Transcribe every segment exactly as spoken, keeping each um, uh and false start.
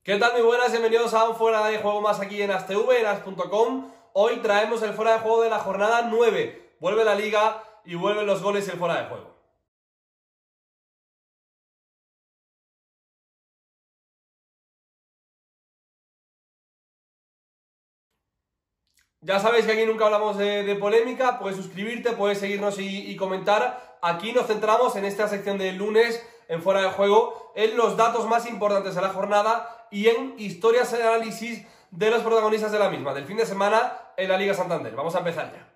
¿Qué tal? Muy buenas, bienvenidos a un Fuera de Juego más aquí en AsTV, en as punto com. Hoy traemos el Fuera de Juego de la jornada nueve. Vuelve la Liga y vuelven los goles y el Fuera de Juego. Ya sabéis que aquí nunca hablamos de, de polémica, puedes suscribirte, puedes seguirnos y, y comentar. Aquí nos centramos en esta sección del lunes, en Fuera de Juego, en los datos más importantes de la jornada y en historias y análisis de los protagonistas de la misma, del fin de semana en la Liga Santander. Vamos a empezar ya.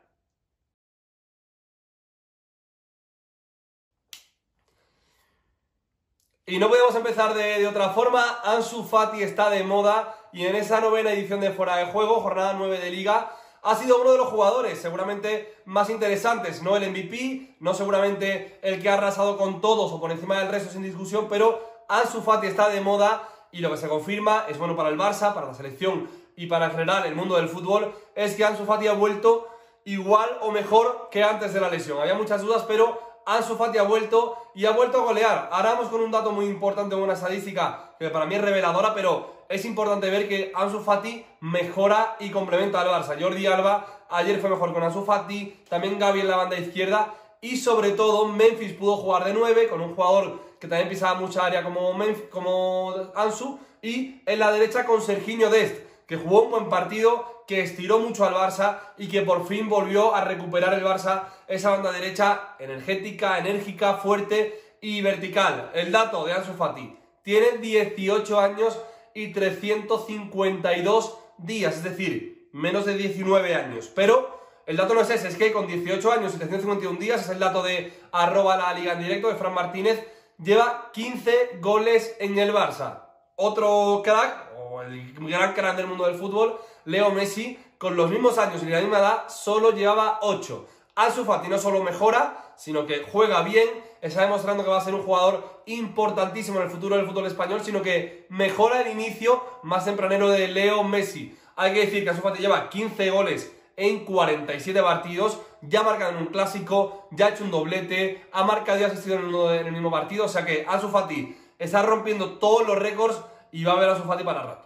Y no podemos empezar de, de otra forma. Ansu Fati está de moda y en esa novena edición de Fuera de Juego, jornada nueve de Liga, ha sido uno de los jugadores seguramente más interesantes. No el M V P, no seguramente el que ha arrasado con todos o por encima del resto sin discusión, pero Ansu Fati está de moda y lo que se confirma es bueno para el Barça, para la selección y para en general el mundo del fútbol, es que Ansu Fati ha vuelto igual o mejor que antes de la lesión. Había muchas dudas, pero Ansu Fati ha vuelto y ha vuelto a golear. Ahora vamos con un dato muy importante, una estadística que para mí es reveladora, pero es importante ver que Ansu Fati mejora y complementa al Barça. Jordi Alba ayer fue mejor con Ansu Fati, también Gavi en la banda izquierda y sobre todo Memphis pudo jugar de nueve con un jugador que también pisaba mucha área como, Memphis, como Ansu, y en la derecha con Serginho Dest, que jugó un buen partido, que estiró mucho al Barça y que por fin volvió a recuperar el Barça esa banda derecha energética, enérgica, fuerte y vertical. El dato de Ansu Fati: tiene dieciocho años y trescientos cincuenta y dos días, es decir, menos de diecinueve años. Pero el dato no es ese, es que con dieciocho años y trescientos cincuenta y un días, es el dato de arroba la Liga en directo de Fran Martínez, lleva quince goles en el Barça. Otro crack, o el gran crack del mundo del fútbol, Leo Messi, con los mismos años y la misma edad, solo llevaba ocho. Ansu Fati no solo mejora, sino que juega bien, está demostrando que va a ser un jugador importantísimo en el futuro del fútbol español, sino que mejora el inicio más tempranero de Leo Messi. Hay que decir que Ansu Fati lleva quince goles en cuarenta y siete partidos, ya ha marcado en un clásico, ya ha hecho un doblete, ha marcado y ha asistido en, uno de, en el mismo partido, o sea que Ansu Fati está rompiendo todos los récords y va a ver a Ansu Fati para rato.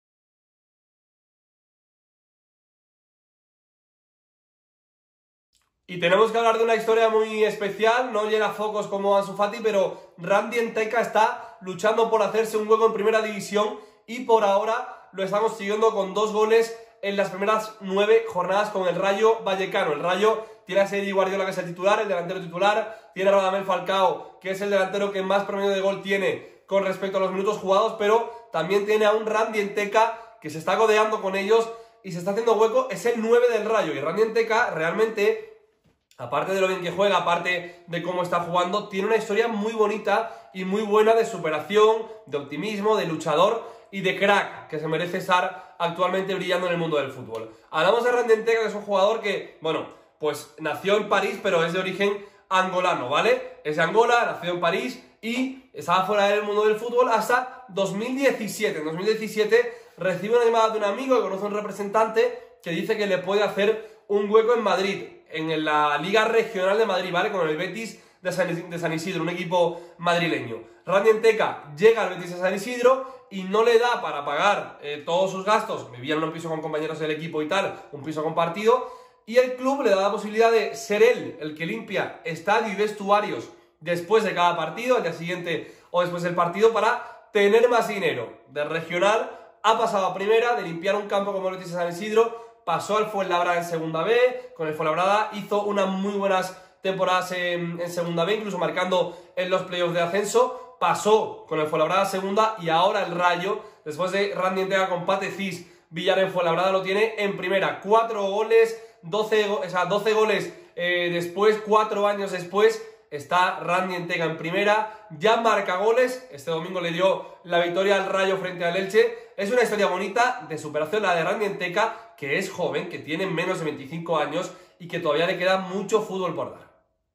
Y tenemos que hablar de una historia muy especial, no llena focos como Ansu Fati, pero Randy Enteka está luchando por hacerse un hueco en primera división y por ahora lo estamos siguiendo con dos goles en las primeras nueve jornadas con el Rayo Vallecano. El Rayo tiene a Sergi Guardiola, que es el titular, el delantero titular, tiene a Radamel Falcao, que es el delantero que más promedio de gol tiene con respecto a los minutos jugados, pero también tiene a un Randy Enteka que se está codeando con ellos y se está haciendo hueco, es el nueve del Rayo. Y Randy Enteka realmente, aparte de lo bien que juega, aparte de cómo está jugando, tiene una historia muy bonita y muy buena de superación, de optimismo, de luchador y de crack, que se merece estar actualmente brillando en el mundo del fútbol. Hablamos de Randy Enteka, que es un jugador que, bueno, pues nació en París, pero es de origen angolano, ¿vale? Es de Angola, nació en París y estaba fuera del mundo del fútbol hasta dos mil diecisiete. En dos mil diecisiete recibe una llamada de un amigo que conoce a un representante que dice que le puede hacer un hueco en Madrid, en la Liga Regional de Madrid, ¿vale? Con el Betis de San, de San Isidro, un equipo madrileño. Randy Enteka llega al Betis de San Isidro y no le da para pagar eh, todos sus gastos. Vivía en un piso con compañeros del equipo y tal, un piso compartido, y el club le da la posibilidad de ser él el que limpia estadio y vestuarios después de cada partido, al día siguiente o después del partido, para tener más dinero. De regional ha pasado a primera, de limpiar un campo como el Betis de San Isidro, pasó al Fuenlabrada en segunda B, con el Fuenlabrada hizo unas muy buenas temporadas en, en segunda B, incluso marcando en los playoffs de ascenso, pasó con el Fuenlabrada segunda y ahora el Rayo, después de Randy Enteka con Pate Cis, Villar en Fuenlabrada, lo tiene en primera. Cuatro goles, doce, o sea, doce goles eh, después, cuatro años después, está Randy Enteka en primera, ya marca goles, este domingo le dio la victoria al Rayo frente al Elche. Es una historia bonita de superación la de Randy Enteka, que es joven, que tiene menos de veinticinco años y que todavía le queda mucho fútbol por dar.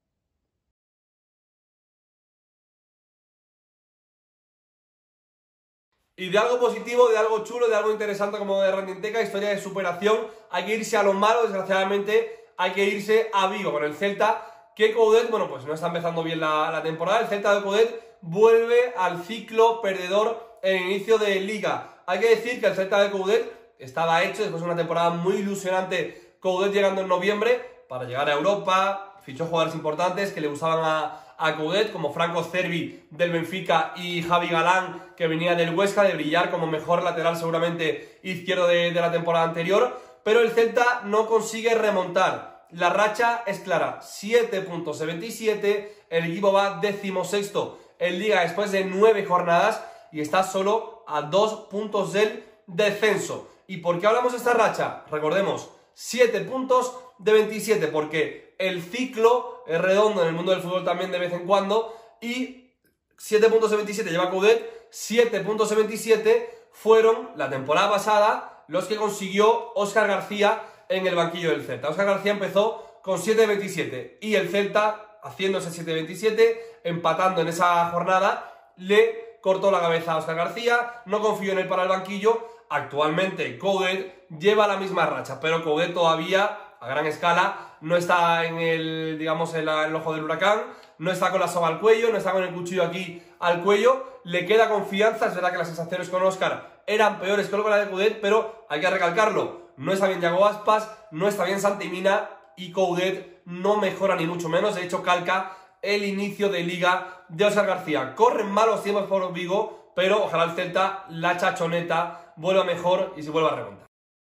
Y de algo positivo, de algo chulo, de algo interesante como de Randy Enteka, historia de superación, hay que irse a lo malo, desgraciadamente, hay que irse a Vigo con el Celta, que Coudet, bueno, pues no está empezando bien la, la temporada. El Celta de Coudet vuelve al ciclo perdedor en el inicio de Liga. Hay que decir que el Celta de Coudet estaba hecho después de una temporada muy ilusionante, Coudet llegando en noviembre para llegar a Europa, fichó jugadores importantes que le gustaban a, a Coudet, como Franco Cervi del Benfica y Javi Galán, que venía del Huesca, de brillar como mejor lateral seguramente izquierdo de, de la temporada anterior, pero el Celta no consigue remontar. La racha es clara, siete puntos de veintisiete, el equipo va decimosexto en Liga después de nueve jornadas y está solo a dos puntos del descenso. ¿Y por qué hablamos de esta racha? Recordemos, siete puntos de veintisiete, porque el ciclo es redondo en el mundo del fútbol también de vez en cuando, y siete puntos de veintisiete lleva Coudet, siete puntos de veintisiete fueron la temporada pasada los que consiguió Óscar García en el banquillo del Celta. Óscar García empezó con siete de veintisiete y el Celta, haciendo ese siete de veintisiete, empatando en esa jornada, le cortó la cabeza a Óscar García, no confió en él para el banquillo. Actualmente Coudet lleva la misma racha, pero Coudet todavía, a gran escala, no está en el, digamos, en, la, en el ojo del huracán, no está con la soga al cuello, no está con el cuchillo aquí al cuello, le queda confianza. Es verdad que las sensaciones con Óscar eran peores que lo con la de Coudet, pero hay que recalcarlo, no está bien Yago Aspas, no está bien Santi Mina y Coudet no mejora ni mucho menos, de hecho calca el inicio de Liga de Óscar García. Corren malos tiempos por Vigo, pero ojalá el Celta, la chachoneta, vuelva mejor y se vuelva a remontar.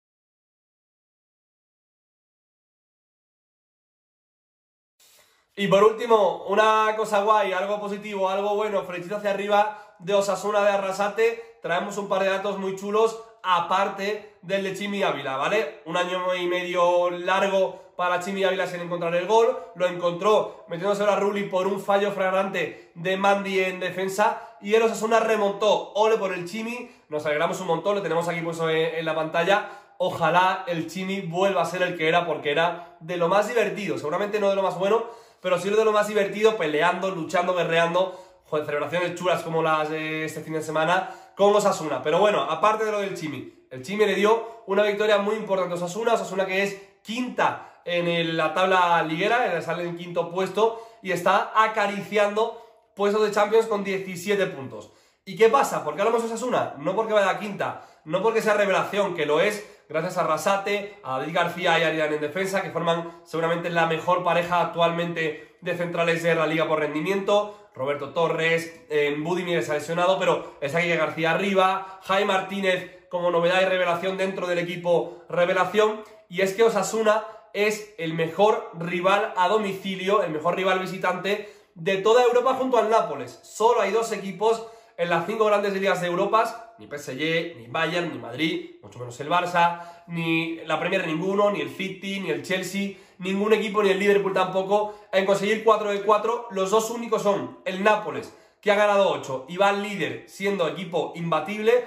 Y por último, una cosa guay, algo positivo, algo bueno, flechita hacia arriba de Osasuna de Arrasate. Traemos un par de datos muy chulos, aparte del de Chimi Ávila, ¿vale? Un año y medio largo para Chimi Ávila sin encontrar el gol. Lo encontró metiéndose a Rulli por un fallo flagrante de Mandy en defensa. Y el Osasuna remontó. Ole por el Chimi. Nos alegramos un montón, lo tenemos aquí puesto en, en la pantalla. Ojalá el Chimi vuelva a ser el que era, porque era de lo más divertido. Seguramente no de lo más bueno, pero sí de lo más divertido, peleando, luchando, guerreando. Joder, celebraciones chulas como las de este fin de semana con Osasuna. Pero bueno, aparte de lo del Chimi, el Chimi le dio una victoria muy importante a Osasuna. Osasuna que es quinta en el, la tabla liguera, sale en quinto puesto y está acariciando puestos de Champions con diecisiete puntos. ¿Y qué pasa? ¿Por qué hablamos de Osasuna? No porque vaya a quinta, no porque sea revelación, que lo es, gracias a Arrasate, a David García y a Arián en defensa, que forman seguramente la mejor pareja actualmente de centrales de la liga por rendimiento. Roberto Torres, eh, Budimir se ha lesionado, pero está aquí García arriba, Jaime Martínez como novedad y revelación dentro del equipo revelación. Y es que Osasuna es el mejor rival a domicilio, el mejor rival visitante de toda Europa junto al Nápoles. Solo hay dos equipos en las cinco grandes ligas de Europa, ni P S G, ni Bayern, ni Madrid, mucho menos el Barça, ni la Premier ninguno, ni el City, ni el Chelsea, ningún equipo, ni el Liverpool tampoco, en conseguir cuatro de cuatro. Los dos únicos son el Nápoles, que ha ganado ocho y va líder siendo equipo imbatible,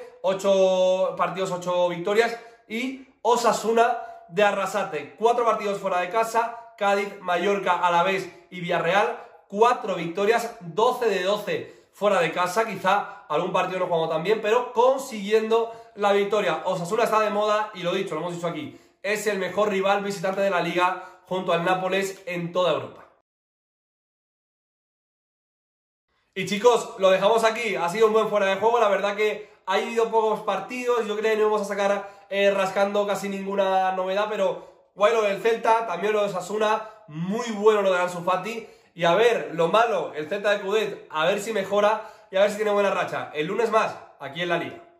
ocho partidos, ocho victorias, y Osasuna de Arrasate, cuatro partidos fuera de casa, Cádiz, Mallorca, Alavés y Villarreal, cuatro victorias, doce de doce fuera de casa, quizá algún partido no jugamos tan bien, pero consiguiendo la victoria. Osasuna está de moda y lo dicho, lo hemos dicho aquí, es el mejor rival visitante de la liga junto al Nápoles en toda Europa. Y chicos, lo dejamos aquí, ha sido un buen fuera de juego, la verdad que ha habido pocos partidos, yo creo que no vamos a sacar eh, rascando casi ninguna novedad, pero guay lo del Celta, también lo de Osasuna, muy bueno lo de Ansu Fati. Y a ver, lo malo, el Celta de Coudet, a ver si mejora y a ver si tiene buena racha. El lunes más, aquí en la Liga.